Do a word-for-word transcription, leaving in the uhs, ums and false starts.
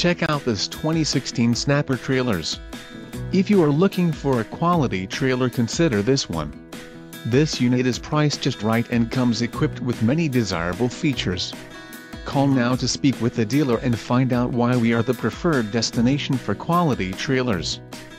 Check out this twenty sixteen Snapper trailers. If you are looking for a quality trailer, consider this one. This unit is priced just right and comes equipped with many desirable features. Call now to speak with the dealer and find out why we are the preferred destination for quality trailers.